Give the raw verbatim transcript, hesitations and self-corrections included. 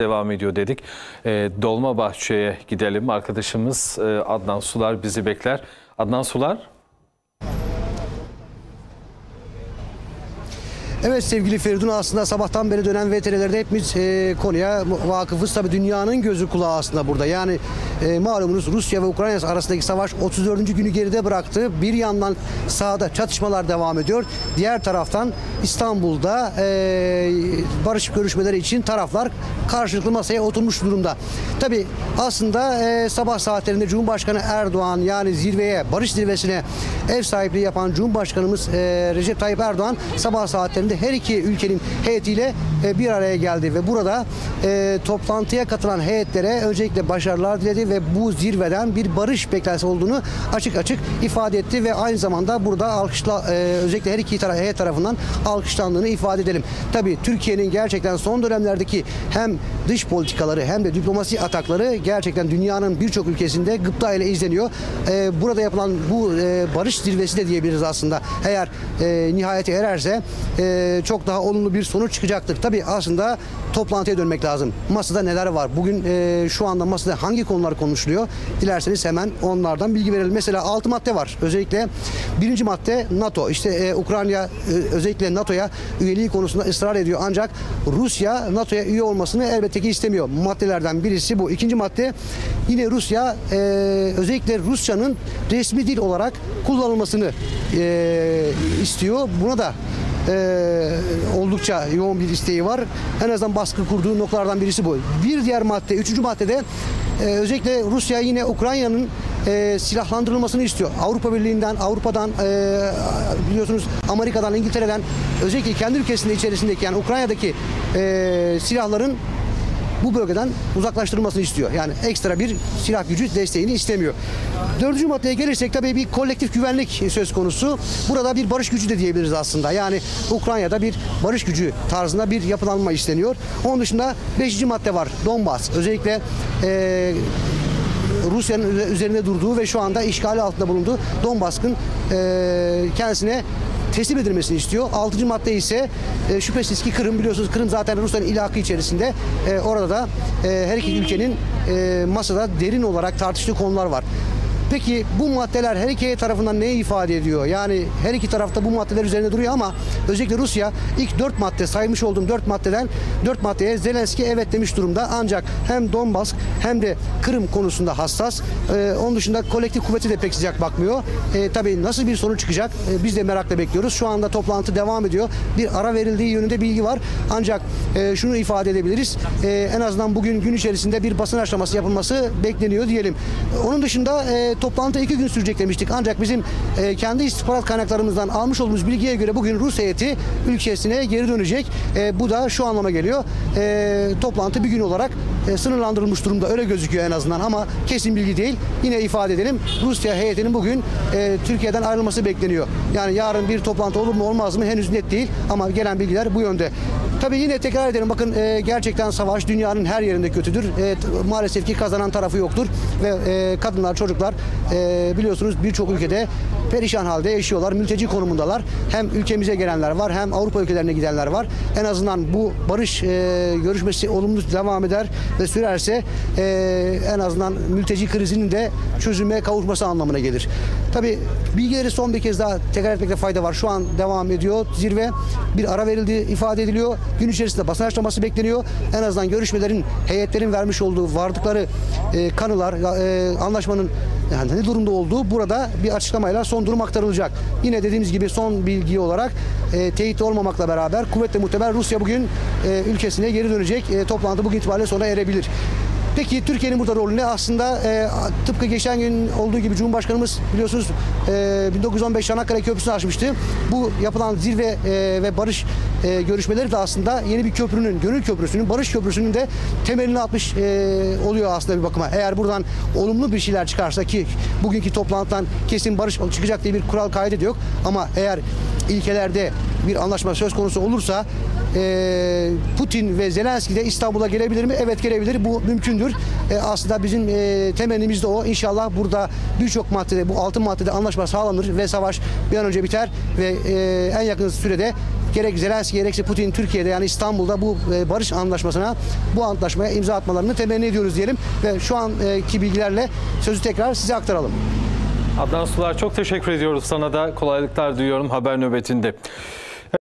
devam ediyor dedik. E, Dolmabahçe'ye gidelim. Arkadaşımız e, Adnan Sular bizi bekler. Adnan Sular. Evet sevgili Feridun, aslında sabahtan beri dönen V T R'lerde hepimiz e, konuya vakıfız. Tabii dünyanın gözü kulağı aslında burada. Yani e, malumunuz Rusya ve Ukrayna arasındaki savaş otuz dördüncü günü geride bıraktı. Bir yandan sahada çatışmalar devam ediyor. Diğer taraftan İstanbul'da e, barış görüşmeleri için taraflar karşılıklı masaya oturmuş durumda. Tabii aslında e, sabah saatlerinde Cumhurbaşkanı Erdoğan, yani zirveye, barış zirvesine ev sahipliği yapan Cumhurbaşkanımız e, Recep Tayyip Erdoğan sabah saatlerinde her iki ülkenin heyetiyle e, bir araya geldi ve burada e, toplantıya katılan heyetlere öncelikle başarılar diledi ve bu zirveden bir barış beklentisi olduğunu açık açık ifade etti ve aynı zamanda burada alkışla e, özellikle her iki taraf, heyet tarafından alkışlandığını ifade edelim. Tabii Türkiye'nin gerçekten son dönemlerdeki hem dış politikaları hem de diplomasi atakları gerçekten dünyanın birçok ülkesinde gıpta ile izleniyor. E, burada yapılan bu e, barış zirvesi de diyebiliriz aslında. Eğer e, nihayete ererse e, çok daha olumlu bir sonuç çıkacaktır. Tabii aslında toplantıya dönmek lazım. Masada neler var? Bugün e, şu anda masada hangi konular konuşuluyor? Dilerseniz hemen onlardan bilgi verelim. Mesela altı madde var. Özellikle birinci madde NATO. İşte e, Ukrayna e, özellikle NATO'ya üyeliği konusunda ısrar ediyor. Ancak Rusya NATO'ya üye olmasını elbette ki istemiyor. Maddelerden birisi bu. İkinci madde yine Rusya e, özellikle Rusçanın resmi dil olarak kullanılmasını e, istiyor. Buna da Ee, oldukça yoğun bir isteği var. En azından baskı kurduğu noktalardan birisi bu. Bir diğer madde, üçüncü maddede e, özellikle Rusya yine Ukrayna'nın e, silahlandırılmasını istiyor. Avrupa Birliği'nden, Avrupa'dan, e, biliyorsunuz Amerika'dan, İngiltere'den, özellikle kendi ülkesinde içerisindeki, yani Ukrayna'daki e, silahların bu bölgeden uzaklaştırılmasını istiyor. Yani ekstra bir silah gücü desteğini istemiyor. Dördüncü maddeye gelirsek tabii bir kolektif güvenlik söz konusu. Burada bir barış gücü de diyebiliriz aslında. Yani Ukrayna'da bir barış gücü tarzında bir yapılanma isteniyor. Onun dışında beşinci madde var. Donbas. Özellikle e, Rusya'nın üzerinde durduğu ve şu anda işgali altında bulunduğu Donbas'ın e, kendisine teslim edilmesini istiyor. Altıncı madde ise e, şüphesiz ki Kırım, biliyorsunuz Kırım zaten Rusya'nın ilhakı içerisinde. E, orada da e, her iki ülkenin e, masada derin olarak tartıştığı konular var. Peki bu maddeler her iki tarafından neyi ifade ediyor? Yani her iki tarafta bu maddeler üzerinde duruyor ama özellikle Rusya ilk dört madde, saymış olduğum dört maddeden dört maddeye Zelenski evet demiş durumda. Ancak hem Donbas hem de Kırım konusunda hassas. Ee, onun dışında kolektif kuvveti de pek sıcak bakmıyor. Ee, tabii nasıl bir sonuç çıkacak? Ee, biz de merakla bekliyoruz. Şu anda toplantı devam ediyor. Bir ara verildiği yönünde bilgi var. Ancak e, şunu ifade edebiliriz. E, en azından bugün gün içerisinde bir basın açıklaması yapılması bekleniyor diyelim. Onun dışında e, toplantı iki gün sürecek demiştik. Ancak bizim e, kendi istihbarat kaynaklarımızdan almış olduğumuz bilgiye göre bugün Rus heyeti ülkesine geri dönecek. E, bu da şu anlama geliyor. E, toplantı bir gün olarak e, sınırlandırılmış durumda. Öyle gözüküyor en azından ama kesin bilgi değil. Yine ifade edelim. Rusya heyetinin bugün e, Türkiye'den ayrılması bekleniyor. Yani yarın bir toplantı olur mu olmaz mı henüz net değil ama gelen bilgiler bu yönde. Tabii yine tekrar edelim. Bakın e, gerçekten savaş dünyanın her yerinde kötüdür. E, maalesef ki kazanan tarafı yoktur ve e, kadınlar, çocuklar e, biliyorsunuz birçok ülkede perişan halde yaşıyorlar. Mülteci konumundalar. Hem ülkemize gelenler var hem Avrupa ülkelerine gidenler var. En azından bu barış e, görüşmesi olumlu devam eder ve sürerse e, en azından mülteci krizinin de çözüme kavuşması anlamına gelir. Tabii bilgileri son bir kez daha tekrar etmekte fayda var. Şu an devam ediyor zirve. Bir ara verildiği ifade ediliyor. Gün içerisinde basın açıklaması bekleniyor. En azından görüşmelerin, heyetlerin vermiş olduğu vardıkları e, kanılar, e, anlaşmanın yani ne durumda olduğu burada bir açıklamayla son durum aktarılacak. Yine dediğimiz gibi son bilgi olarak e, teyit olmamakla beraber kuvvetle muhtemel Rusya bugün e, ülkesine geri dönecek. E, toplantı bugün itibariyle sona erebilir. Peki Türkiye'nin burada rolü ne? Aslında e, tıpkı geçen gün olduğu gibi Cumhurbaşkanımız biliyorsunuz e, bin dokuz yüz on beş Çanakkale Köprüsü'nü açmıştı. Bu yapılan zirve e, ve barış e, görüşmeleri de aslında yeni bir köprünün, Gönül Köprüsü'nün, Barış Köprüsü'nün de temelini atmış e, oluyor aslında bir bakıma. Eğer buradan olumlu bir şeyler çıkarsa, ki bugünkü toplantıdan kesin barış çıkacak diye bir kural kaydı yok ama eğer ilkelerde bir anlaşma söz konusu olursa e, Putin ve Zelenski de İstanbul'a gelebilir mi? Evet, gelebilir. Bu mümkündür. E, aslında bizim e, temennimiz de o. İnşallah burada birçok maddede, bu altı maddede anlaşma sağlanır ve savaş bir an önce biter ve e, en yakın sürede gerek Zelenski gerekse Putin Türkiye'de yani İstanbul'da bu e, barış anlaşmasına, bu antlaşmaya imza atmalarını temenni ediyoruz diyelim ve şu anki bilgilerle sözü tekrar size aktaralım. Adnan Sular, çok teşekkür ediyoruz sana da, kolaylıklar diliyorum haber nöbetinde.